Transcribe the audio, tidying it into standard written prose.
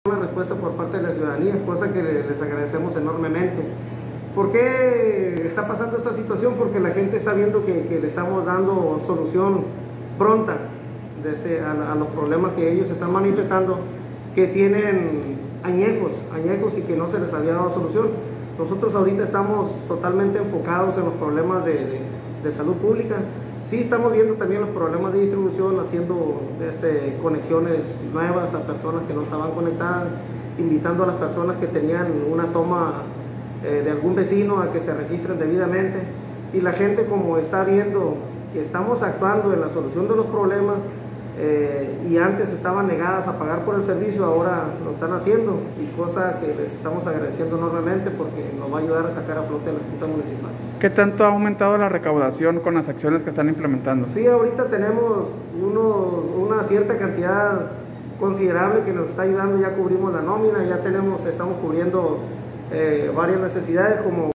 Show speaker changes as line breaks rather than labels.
Una respuesta por parte de la ciudadanía, cosa que les agradecemos enormemente. ¿Por qué está pasando esta situación? Porque la gente está viendo que le estamos dando solución pronta a los problemas que ellos están manifestando, que tienen añejos y que no se les había dado solución. Nosotros ahorita estamos totalmente enfocados en los problemas de salud pública. Sí estamos viendo también los problemas de distribución, haciendo conexiones nuevas a personas que no estaban conectadas, invitando a las personas que tenían una toma de algún vecino a que se registren debidamente. Y la gente, como está viendo que estamos actuando en la solución de los problemas, y antes estaban negadas a pagar por el servicio, ahora lo están haciendo, y cosa que les estamos agradeciendo enormemente porque nos va a ayudar a sacar a flote la Junta Municipal.
¿Qué tanto ha aumentado la recaudación con las acciones que están implementando?
Sí, ahorita tenemos una cierta cantidad considerable que nos está ayudando. Ya cubrimos la nómina, ya estamos cubriendo varias necesidades como